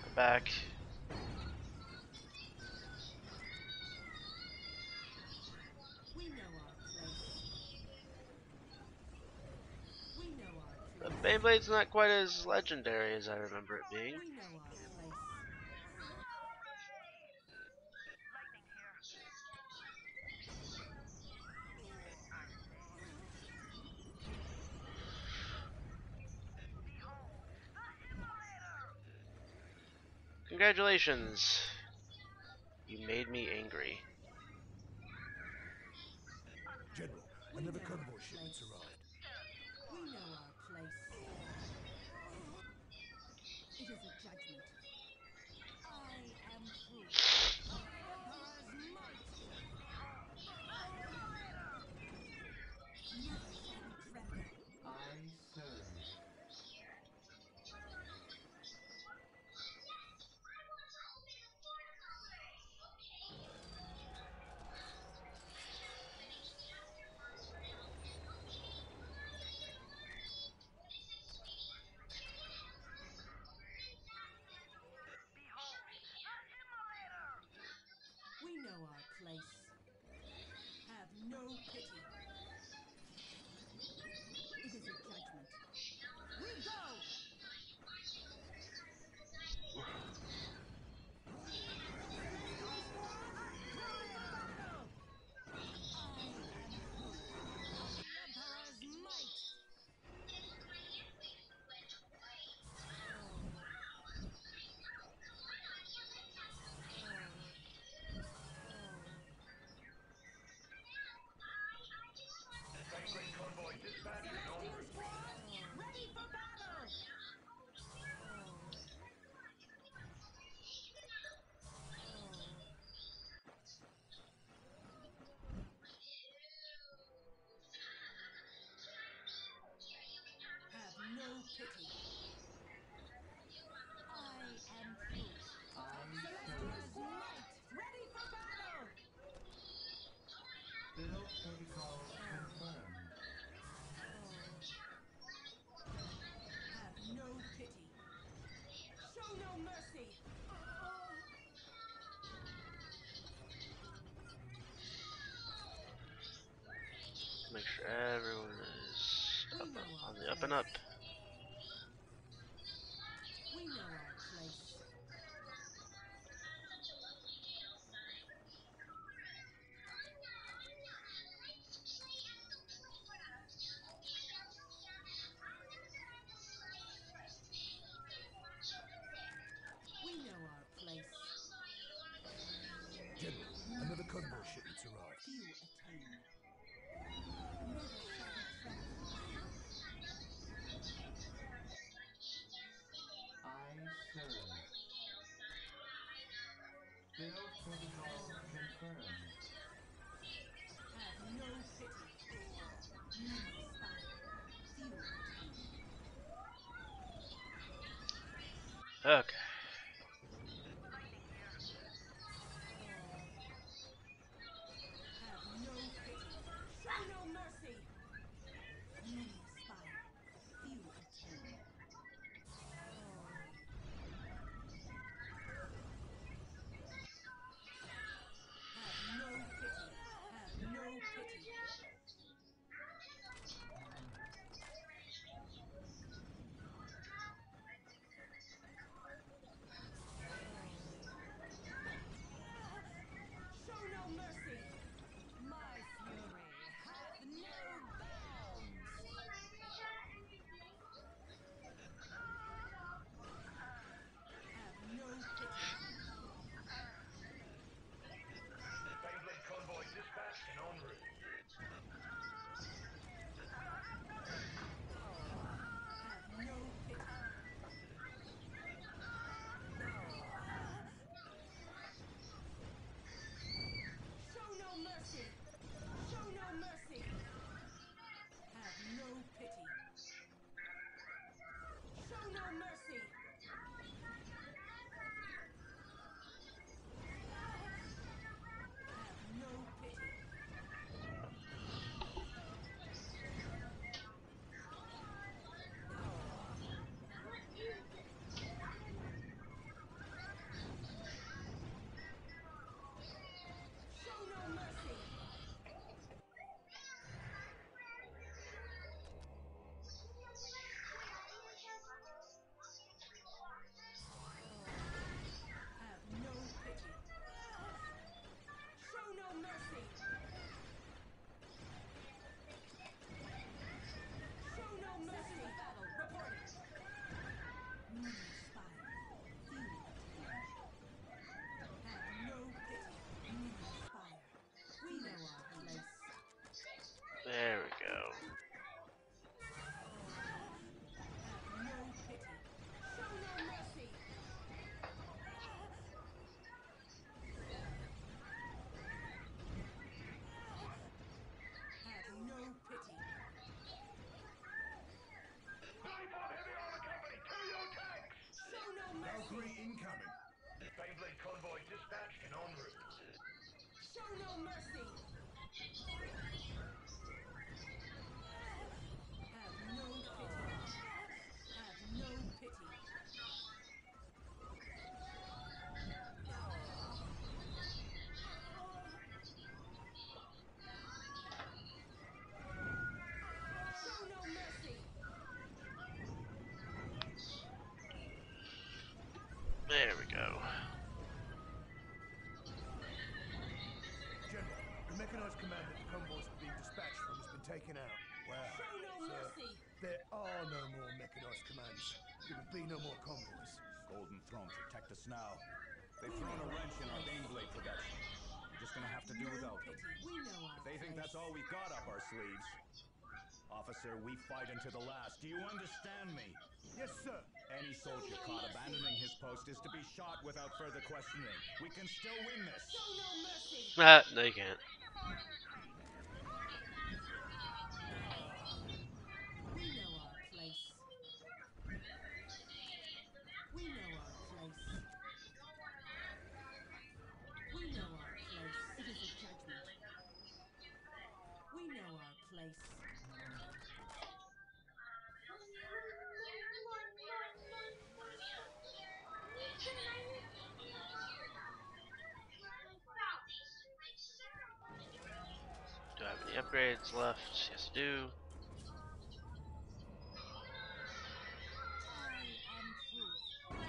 Back. We know our place. We know our The place. Beyblade's not quite as legendary as I remember it being. We know our place. Congratulations. You made me angry. General, We another know convoy our shipment's place. arrived. We know our place. It is a judgment. I am proof. The Emperor's might! Never shall we tremble. I serve. We know our place. Have no pity. It is a judgment. We go! Enemy squad, ready for battle! I am proof of the Emperor's might! Celestial squad, ready for battle! Have no pity. I am proof. I Celestial serve. squad, ready for battle! Build protocol confirmed. Have no pity. Show no mercy! Make sure everyone is We up, know our on the up and place. up. We know our place. We know our place. General, another convoy shipment's arrived. Few attain. Never shall we tremble. I serve. Build protocol confirmed. Have no pity. Many aspire, few attain. Okay. Have no pity. Show no mercy. Many aspire, few attain. Have no pity. Have no pity. Show no mercy. Have no pity. Have no pity. Show no mercy. There we go. General, the mechanized command that the convoys are being dispatched from has been taken out. Well, Show no sir, mercy. there are no more mechanized commands. There will be no more convoys. Golden Throne, protect us now. They've thrown a wrench in our Baneblade production. We're just gonna have to do No without them. pity. We know our If they think place. that's all we've got up our sleeves. Officer, we fight until the last. Do you understand me? Yes, sir. Any soldier caught abandoning his post is to be shot without further questioning. We can still win this. Show no mercy. No, you can't. We know our place. We know our place. We know our place. It is a judgment. We know our place. Do I have any upgrades left? Yes, I do. I am truth.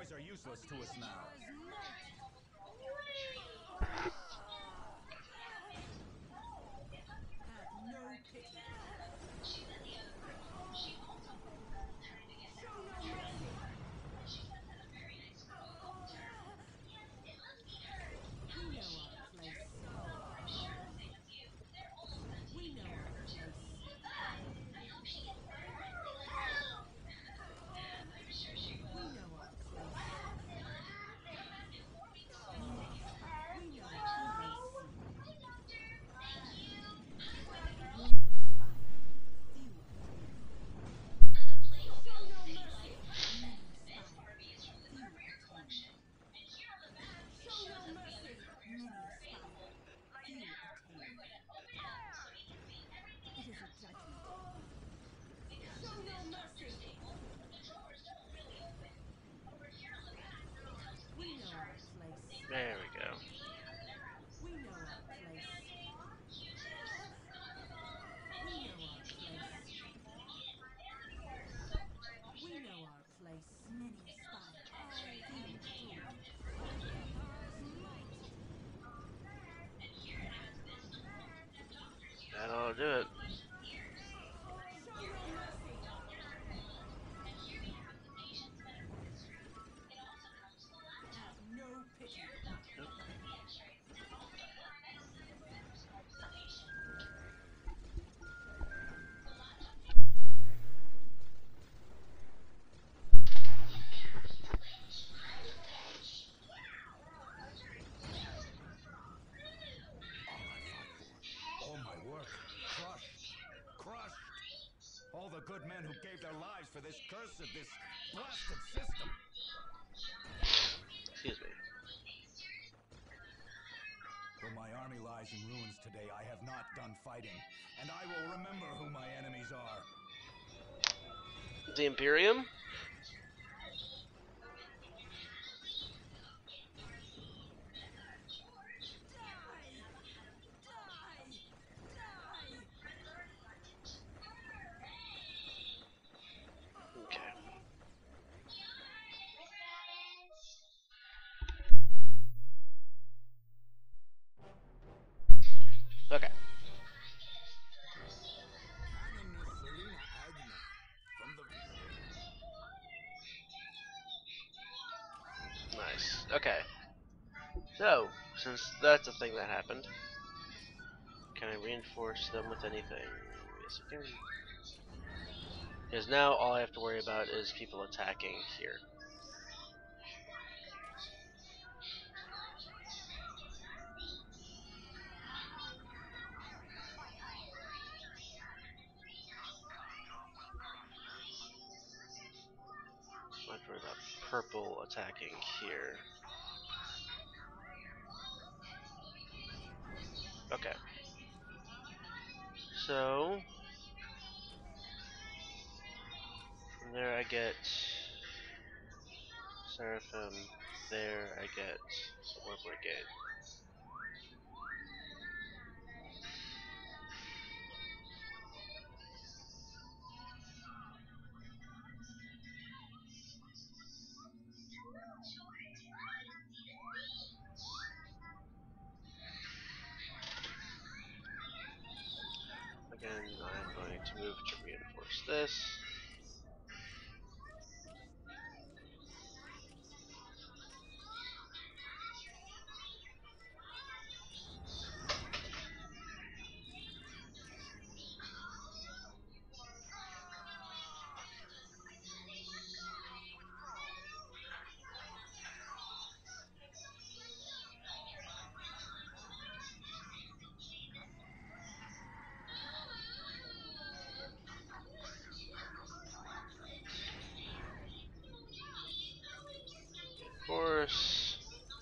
enemies are useless to us now. Have no pity. Show no mercy. We know our place. We know our place. We know our place. We know our place. Many aspire, few attain. Show no mercy. Many aspire, few attain. Show no mercy. Many aspire, few attain. It is a judgment. Show no mercy. We know our place. There we go. We know our place. We know our place. We know our place. Many aspire, few attain. Emperor's might. That'll do it. Show no mercy. Have no pity. All my work, crushed. Crushed. All the good men who gave their lives for this cursed, this blasted system. Excuse me. Though my army lies in ruins today, I have not done fighting, and I will remember who my enemies are. The Imperium? Okay. Okay. Nice. Okay. So, since that's a thing that happened, can I reinforce them with anything? Yes, I can. Because now all I have to worry about is people attacking here. I have to worry about purple attacking here. Okay. So, from there I get Seraphim. There I get War Brigade. Again, I'm going to move to reinforce this. Reinforce.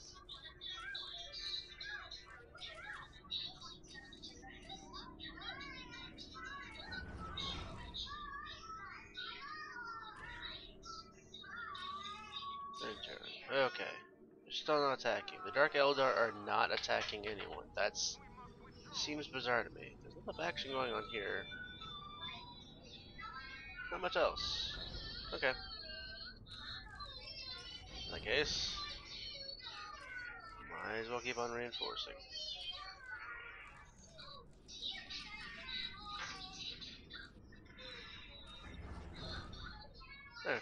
Enter. Okay. They're still not attacking. The Dark Eldar are not attacking anyone. That's seems bizarre to me. There's enough action going on here. Not much else. Okay. I case, might as well keep on reinforcing. There.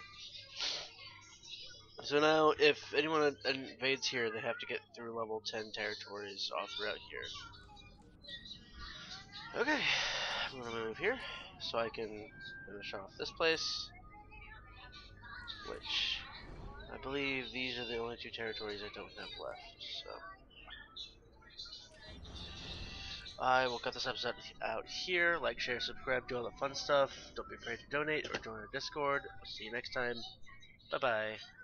So now, if anyone invades here, they have to get through level 10 territories all throughout here. Okay, I'm gonna move here so I can finish off this place, which I believe these are the only two territories I don't have left. So I will cut this episode out here. Like, share, subscribe, do all the fun stuff. Don't be afraid to donate or join our Discord. I'll see you next time. Bye bye.